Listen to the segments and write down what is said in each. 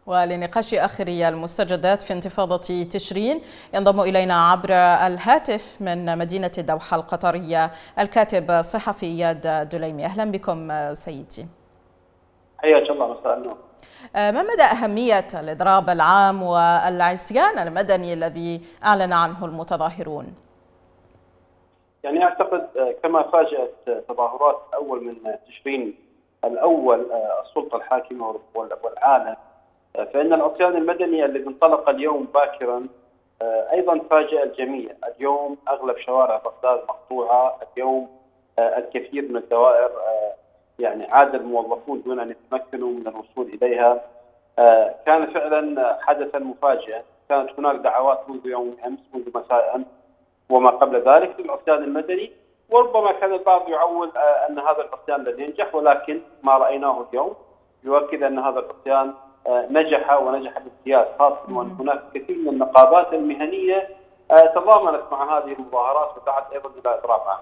ولنقاش آخر المستجدات في انتفاضة تشرين ينضم إلينا عبر الهاتف من مدينة الدوحة القطرية الكاتب الصحفي إياد دليمي. أهلا بكم سيدي. حياك الله، مساء النور. ما مدى أهمية الإضراب العام والعصيان المدني الذي أعلن عنه المتظاهرون؟ يعني أعتقد كما فاجأت تظاهرات أول من تشرين الأول السلطة الحاكمة والعالم، فإن العصيان المدني الذي انطلق اليوم باكرا أيضا فاجأ الجميع. اليوم أغلب شوارع بغداد مقطوعة، اليوم الكثير من الدوائر يعني عاد الموظفون دون أن يتمكنوا من الوصول إليها. كان فعلا حدثا مفاجئا. كانت هناك دعوات منذ يوم أمس، منذ مساء أمس وما قبل ذلك للعصيان المدني، وربما كان البعض يعول أن هذا العصيان لن ينجح، ولكن ما رأيناه اليوم يؤكد أن هذا العصيان نجح ونجح بامتياز، خاصة وأن هناك كثير من النقابات المهنية تضامنت مع هذه المظاهرات ودعت أيضا إلى إضراب عام.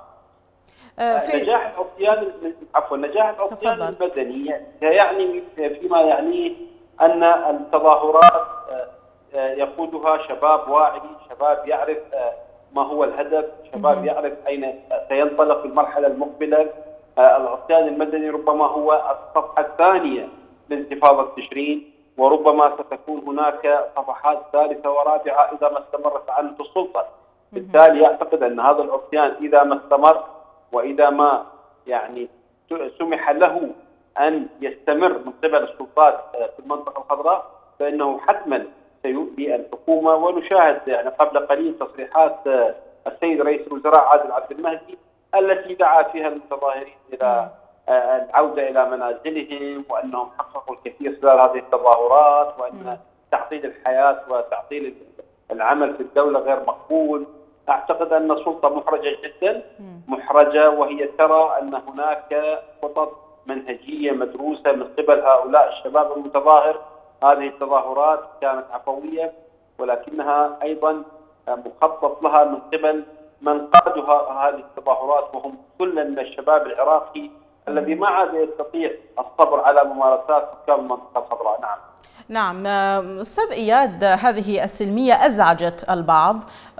نجاح العصيان المدني يعني فيما يعنيه أن التظاهرات يقودها شباب واعي، شباب يعرف ما هو الهدف، شباب يعرف أين سينطلق في المرحلة المقبلة. العصيان المدني ربما هو الصفحة الثانية لانتفاضة تشرين، وربما ستكون هناك صفحات ثالثة ورابعة إذا ما استمرت عنه السلطة. بالتالي أعتقد أن هذا العصيان إذا ما استمر وإذا ما يعني سمح له أن يستمر من قبل السلطات في المنطقة الخضراء، فإنه حتما سيؤذي الحكومة. ونشاهد يعني قبل قليل تصريحات السيد رئيس الوزراء عادل عبد المهدي التي دعا فيها المتظاهرين إلى العودة إلى منازلهم، وأنهم حققوا الكثير خلال هذه التظاهرات، وأن تعطيل الحياة وتعطيل العمل في الدولة غير مقبول. أعتقد أن السلطة محرجة جدا، محرجة، وهي ترى أن هناك خطط منهجية مدروسة من قبل هؤلاء الشباب المتظاهر. هذه التظاهرات كانت عفوية، ولكنها أيضا مخطط لها من قبل من قادوا هذه التظاهرات، وهم كل من الشباب العراقي الذي ما عاد يستطيع الصبر على ممارسات سكان المنطقة الخضراء. نعم أستاذ إياد، هذه السلمية أزعجت البعض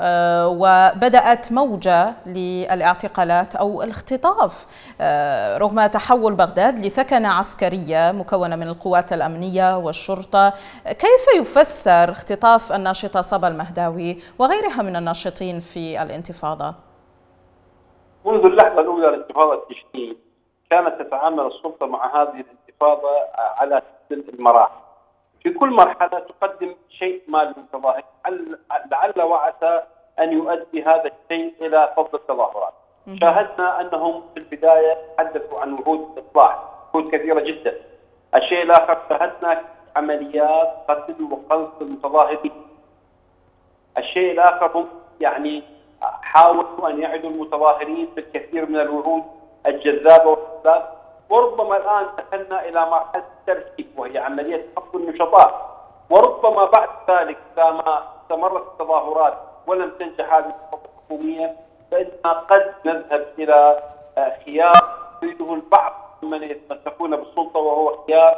وبدأت موجة للاعتقالات أو الاختطاف رغم تحول بغداد لثكنة عسكرية مكونة من القوات الأمنية والشرطة. كيف يفسر اختطاف الناشطة صبا المهداوي وغيرها من الناشطين في الانتفاضة؟ منذ اللحظة الأولى لانتفاضة تشرين كانت تتعامل السلطة مع هذه الانتفاضة على سلسلة المراحل. في كل مرحلة تقدم شيء ما للمتظاهرين لعل وعسى أن يؤدي هذا الشيء إلى فض التظاهرات. شاهدنا أنهم في البداية تحدثوا عن وعود إصلاح، وعود كثيرة جدا. الشيء الآخر شاهدنا عمليات قتل وقذف المتظاهرين. الشيء الآخر هم يعني حاولوا أن يعدوا المتظاهرين بالكثير من الوعود الجذابة والجذابة، وربما الآن دخلنا إلى مرحلة الترتيب وهي عملية حفظ النشطاء. وربما بعد ذلك إذا ما استمرت التظاهرات ولم تنجح هذه الخطة الحكومية، فإننا قد نذهب إلى خيار يريده البعض ممن يتمسكون بالسلطة، وهو خيار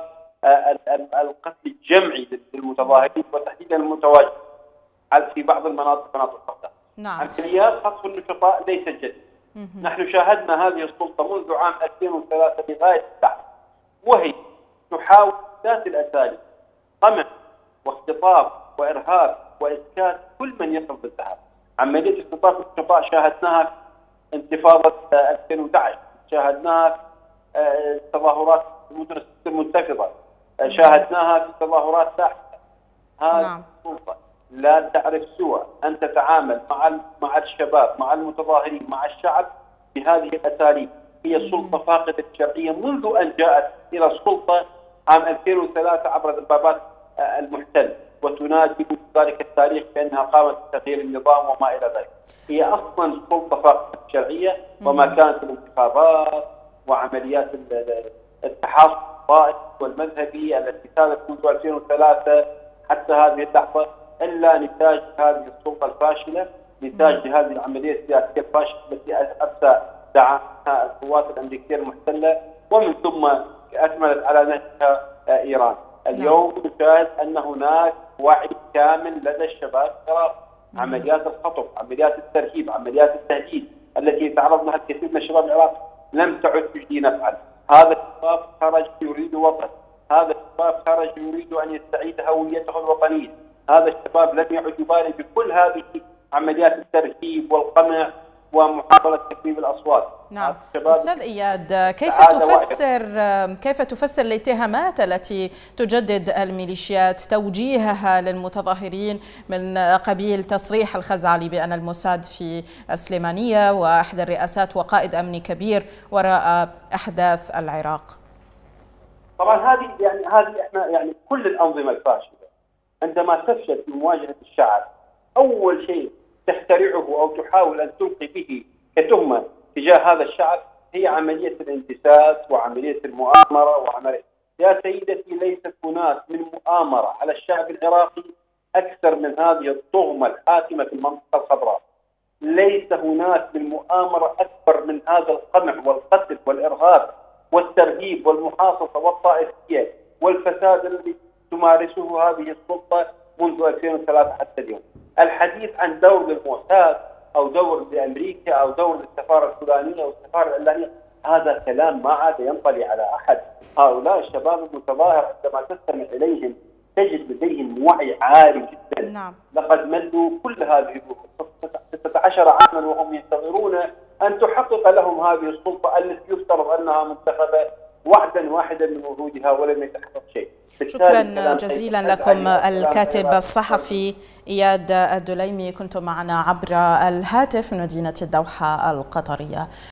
القتل الجمعي للمتظاهرين وتحديدا المتواجد في بعض المناطق، مناطق بغداد. عمليات خطف النشطاء ليست جديدة. نحن شاهدنا هذه السلطة منذ عام 2003 لغاية الآن، وهي تحاول ذات الأساليب قمع واختطاف وإرهاب وإسكات كل من يصل بالذهاب. عملية اختطاف النشطاء شاهدناها في انتفاضة 2011، شاهدناها في تظاهرات المدن المنتفضة، شاهدناها في تظاهرات لاحقة. هذه السلطة لا تعرف سوى أن تتعامل مع الشباب، مع المتظاهرين، مع الشعب بهذه الأساليب. هي سلطة فاقدة الشرعية منذ أن جاءت إلى السلطة عام 2003 عبر دبابات المحتل، وتنادي ذلك التاريخ بأنها قامت بتغيير النظام وما إلى ذلك. هي أصلا سلطة فاقدة الشرعية، وما كانت الانتخابات وعمليات التحاصل الطائفي والمذهبي التي كانت منذ 2003 حتى هذه اللحظة إلا نتاج هذه السلطة الفاشلة، نتاج هذه العملية السياسية الفاشلة التي أسسها دعمها القوات الأمريكية المحتلة، ومن ثم أكملت على نهجها إيران. اليوم نشاهد أن هناك وعي كامل لدى الشباب العراقي. عمليات الخطف، عمليات الترهيب، عمليات التهديد التي يتعرض لها الكثير من الشباب العراقي لم تعد تجدي نفعا. هذا الشباب خرج يريد وطن، هذا الشباب خرج يريد أن يستعيد هويته الوطنية، هذا الشباب لم يعد يبالي بكل هذه عمليات الترهيب والقمع ومحاولة تكبيب الأصوات. نعم أستاذ إياد، كيف تفسر الاتهامات التي تجدد الميليشيات توجيهها للمتظاهرين من قبيل تصريح الخزعلي بأن الموساد في السليمانية وأحد الرئاسات وقائد أمني كبير وراء أحداث العراق؟ طبعا هذه احنا كل الأنظمة الفاشلة عندما تفشل في مواجهة الشعب أول شيء تخترعه أو تحاول أن تلقي به كتهمة تجاه هذا الشعب هي عملية الانتساس وعملية المؤامرة يا سيدتي، ليست هناك من مؤامرة على الشعب العراقي أكثر من هذه الطغمة الحاكمة في المنطقة الخضراء. ليس هناك من مؤامرة أكبر من هذا القمع والقتل والإرهاب والترهيب والمحاصصة والطائفية والفساد الذي تمارسه هذه السلطة منذ 2003 حتى اليوم. الحديث عن دور للموساد أو دور لأمريكا أو دور للسفارة الفلانية أو السفارة العلانية هذا كلام ما عاد ينطلي على أحد. هؤلاء الشباب المتظاهر عندما تستمع إليهم تجد لديهم وعي عالي جدا. نعم. لقد ملوا كل هذه 16 عاما وهم ينتظرون أن تحقق لهم هذه السلطة التي يفترض أنها منتخبة وعدا واحدا من وجودها ولم يتحقق شيء. شكرا جزيلا لكم الكاتب الصحفي إياد الدليمي، كنتم معنا عبر الهاتف من مدينة الدوحة القطرية.